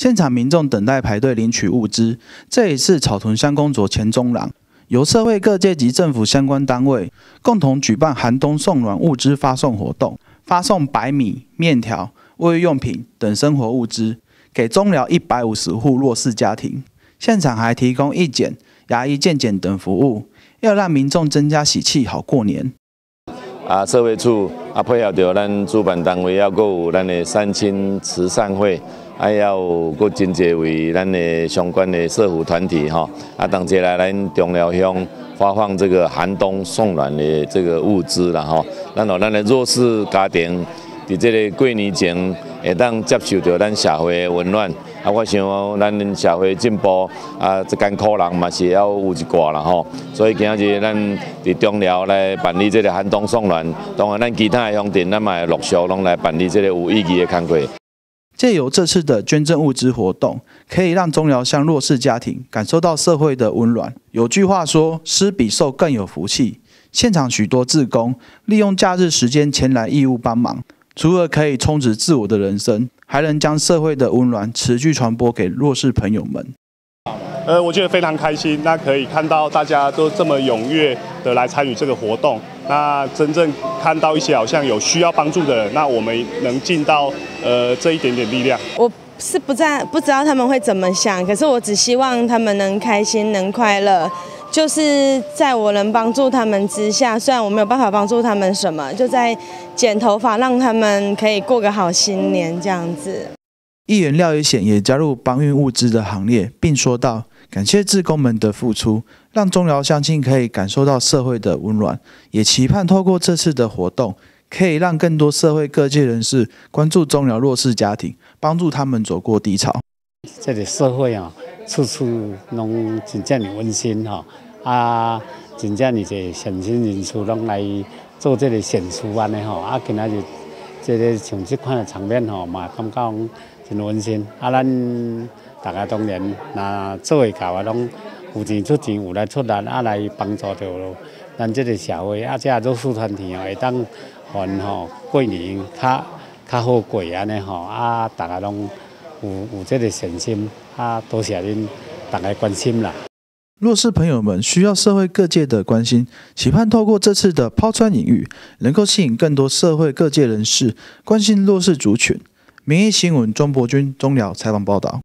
现场民众等待排队领取物资。这里是草屯乡公所前中廊，由社会各界及政府相关单位共同举办寒冬送暖物资发送活动，发送白米、面条、卫浴用品等生活物资给中寮150户弱势家庭。现场还提供义检、牙医健检等服务，要让民众增加喜气，好过年。 社会处配合着咱主办单位，还有咱的三亲慈善会，还有真侪位咱的相关的社福团体同齐来咱中寮乡发放这个寒冬送暖的这个物资啦咱的弱势家庭，伫这个过年前会当接受到咱社会的温暖。我想咱社会进步这艰苦人嘛是要有一挂啦所以今日咱伫中寮来办理这个寒冬送暖，当然咱其他的乡镇咱嘛会陆续拢来办理这个有意义的工作。 借由这次的捐赠物资活动，可以让中寮乡弱势家庭感受到社会的温暖。有句话说，施比受更有福气。现场许多志工利用假日时间前来义务帮忙，除了可以充实自我的人生，还能将社会的温暖持续传播给弱势朋友们。 我觉得非常开心，那可以看到大家都这么踊跃的来参与这个活动，那真正看到一些好像有需要帮助的人，那我们能尽到这一点点力量。 我是不知道他们会怎么想，可是我只希望他们能开心、能快乐。就是在我能帮助他们之下，虽然我没有办法帮助他们什么，就在剪头发，让他们可以过个好新年这样子。 议员廖一显也加入搬运物资的行列，并说道：“感谢志工们的付出，让中寮乡亲可以感受到社会的温暖，也期盼透过这次的活动，可以让更多社会各界人士关注中寮弱势家庭，帮助他们走过低潮。” 这个社会处处拢真正的温馨真正的这善心人士拢来做这个善事安尼今仔日这个像这款的场面嘛感觉真温馨咱大家当然那做会到拢有钱出钱，有来出力来帮助到咱这个社会这弱势团体会当还过年较好过安尼大家拢有这个善心多谢恁大家关心啦。 弱势朋友们需要社会各界的关心，期盼透过这次的抛砖引玉，能够吸引更多社会各界人士关心弱势族群。民意新闻庄伯君中寮采访报道。